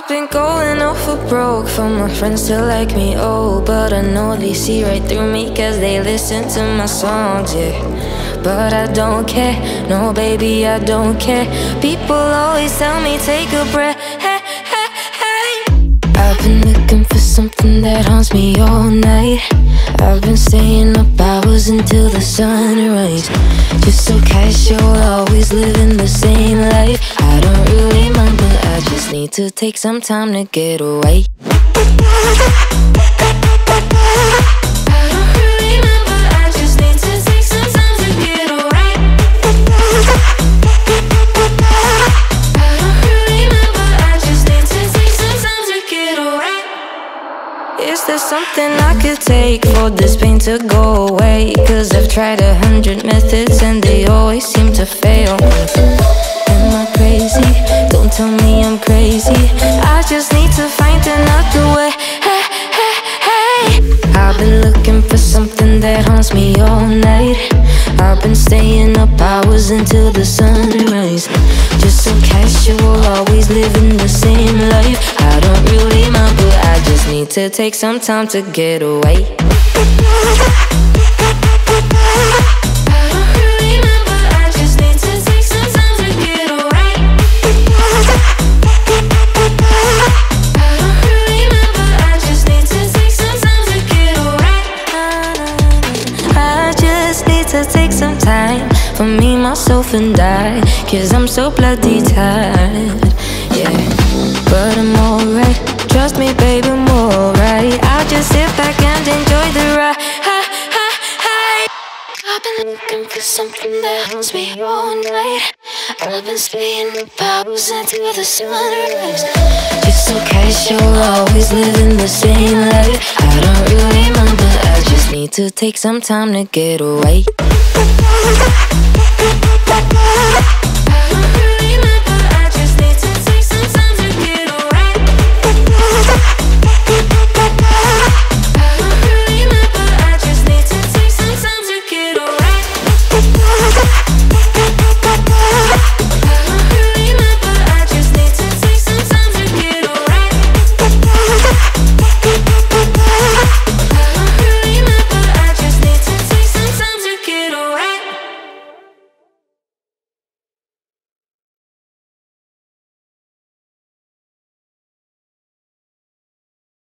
I've been going off for broke for my friends to like me, oh, but I know they see right through me cause they listen to my songs, yeah. But I don't care, no baby, I don't care. People always tell me take a breath, hey, hey, hey. I've been looking for something that haunts me all night. I've been staying up hours until the sunrise. Just so casual, always living the same life. I don't really mind, but I just need to take some time to get away. Is there something I could take for this pain to go away? Cause I've tried 100 methods and they always seem to fail me. Am I crazy? Don't tell me I'm crazy. I just need to find another way. Hey, hey, hey. I've been looking for something that haunts me all night. I've been staying up hours until the sunrise. Just so casual, always living the same life. I don't really mind, but I just need to take some time to get away. Take some time for me, myself and I, cause I'm so bloody tired, yeah. But I'm alright, trust me babe, I'm alright. I'll just sit back and enjoy the ride. I've been looking for something that haunts me all night. I've been staying up hours until the sunrise. Just so casual, always living the same life. I don't really mind, but I just need to take some time to get away.